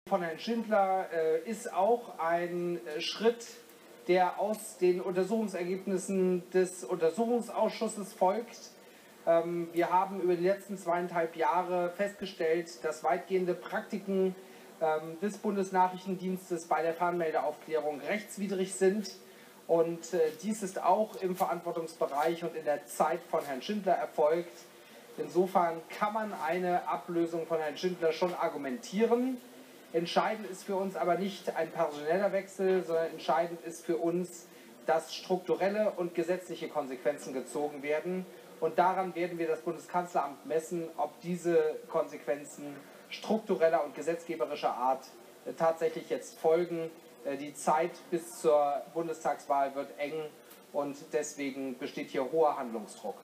Von Herrn Schindler ist auch ein Schritt, der aus den Untersuchungsergebnissen des Untersuchungsausschusses folgt. Wir haben über die letzten 2,5 Jahre festgestellt, dass weitgehende Praktiken des Bundesnachrichtendienstes bei der Fernmeldeaufklärung rechtswidrig sind. Und dies ist auch im Verantwortungsbereich und in der Zeit von Herrn Schindler erfolgt. Insofern kann man eine Ablösung von Herrn Schindler schon argumentieren. Entscheidend ist für uns aber nicht ein personeller Wechsel, sondern entscheidend ist für uns, dass strukturelle und gesetzliche Konsequenzen gezogen werden. Und daran werden wir das Bundeskanzleramt messen, ob diese Konsequenzen struktureller und gesetzgeberischer Art tatsächlich jetzt folgen. Die Zeit bis zur Bundestagswahl wird eng und deswegen besteht hier hoher Handlungsdruck.